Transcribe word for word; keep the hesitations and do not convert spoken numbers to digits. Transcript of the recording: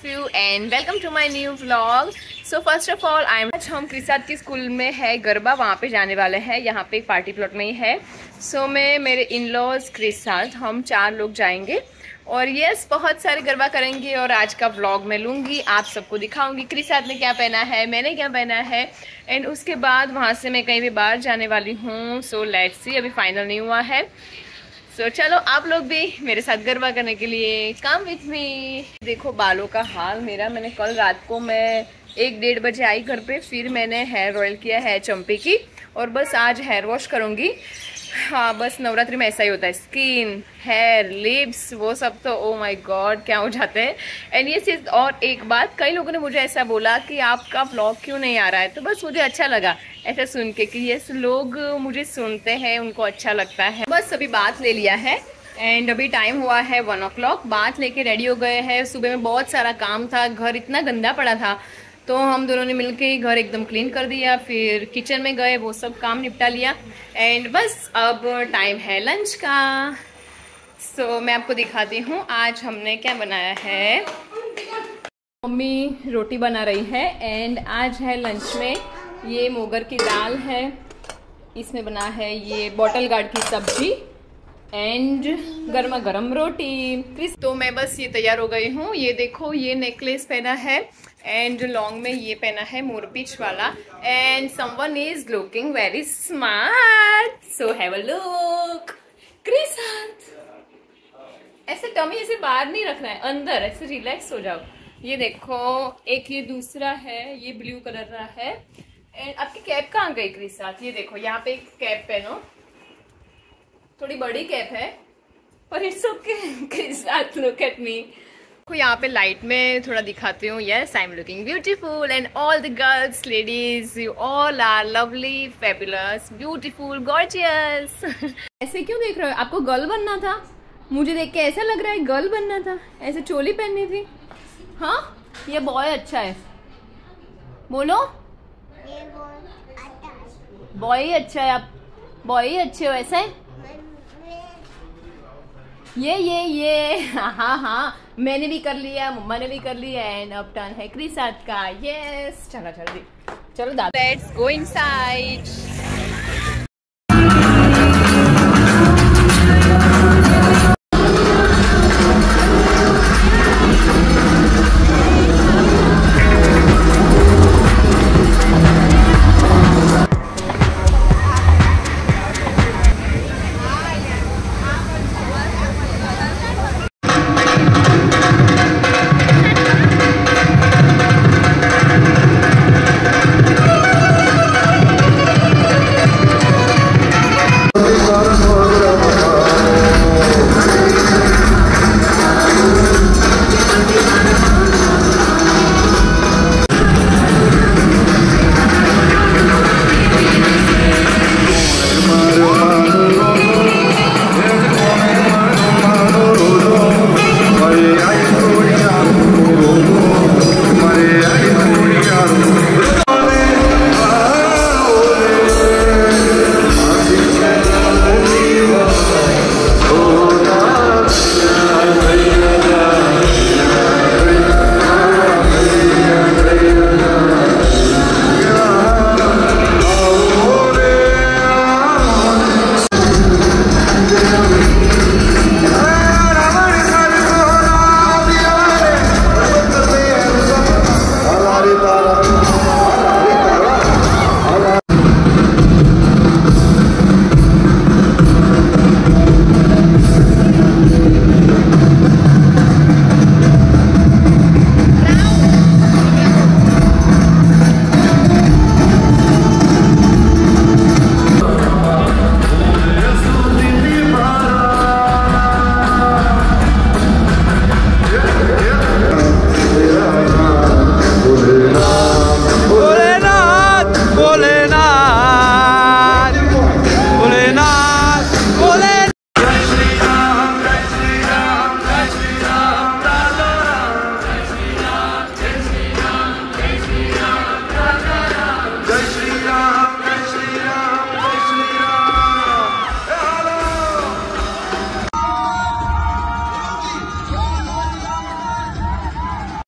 Of you and welcome to my new vlog. So first of all I am आज हम क्रिसात की school में है गरबा, वहाँ पे जाने वाले हैं। यहाँ पे एक पार्टी प्लॉट में ही है। सो so, मैं मेरे इन लॉज क्रिसात हम चार लोग जाएंगे और यस बहुत सारे गरबा करेंगे और आज का व्लॉग मैं लूँगी, आप सबको दिखाऊंगी क्रिसात ने क्या पहना है, मैंने क्या पहना है एंड उसके बाद वहाँ से मैं कहीं भी बाहर जाने वाली हूँ। सो लेट्स सी, अभी फाइनल नहीं हुआ है। सो so, चलो आप लोग भी मेरे साथ गरबा करने के लिए कम विथ मी। देखो बालों का हाल मेरा, मैंने कल रात को मैं एक डेढ़ बजे आई घर पे, फिर मैंने हेयर ऑयल किया है चंपी की और बस आज हेयर वॉश करूँगी। हाँ बस नवरात्रि में ऐसा ही होता है, स्किन हेयर लिप्स वो सब तो ओ माय गॉड क्या हो जाते हैं। एंड ये चीज़ और एक बात, कई लोगों ने मुझे ऐसा बोला कि आपका व्लॉग क्यों नहीं आ रहा है, तो बस मुझे अच्छा लगा ऐसा सुन के कि ये लोग मुझे सुनते हैं, उनको अच्छा लगता है। बस अभी बात ले लिया है एंड अभी टाइम हुआ है वन ओ क्लॉक। बात लेके रेडी हो गए हैं। सुबह में बहुत सारा काम था, घर इतना गंदा पड़ा था तो हम दोनों ने मिलके घर एकदम क्लीन कर दिया। फिर किचन में गए, वो सब काम निपटा लिया एंड बस अब टाइम है लंच का। सो so, मैं आपको दिखाती हूँ आज हमने क्या बनाया है। मम्मी रोटी बना रही है एंड आज है लंच में ये मोगर की दाल है, इसमें बना है ये बॉटल गार्ड की सब्जी एंड गर्मा गर्म रोटी। तो मैं बस ये तैयार हो गई हूँ। ये देखो ये नेकलेस पहना है एंड लॉन्ग में ये पहना है मोरपीच वाला and someone is looking very smart. So have a look क्रिसात। ऐसे टमी ऐसे बाहर नहीं रखना है, अंदर ऐसे रिलैक्स हो जाओ। ये देखो एक ये दूसरा है, ये ब्लू कलर का है एंड आपकी कैप कहाँ गई क्रिसात? ये देखो यहाँ पे एक कैप पहनो, थोड़ी बड़ी कैप है पर इट्स ओके क्रिसात, लुक एट मी। यहाँ पे लाइट में थोड़ा दिखाती हूँ। Yes I am looking beautiful and all the girls ladies you all are lovely fabulous beautiful gorgeous. ऐसे क्यों देख रहे हो? आपको गर्ल बनना था? मुझे देख के ऐसा लग रहा है गर्ल बनना था, ऐसे चोली पहननी थी। हाँ ये बॉय अच्छा है, बोलो बॉय ही अच्छा है। आप बॉय ही अच्छे हो ऐसा है। ये ये ये हाँ हाँ मैंने भी कर लिया, मम्मा ने भी कर लिया एंड अब टर्न है क्रिसात का। यस चलो चलो चलो दादा, लेट्स गो इनसाइड।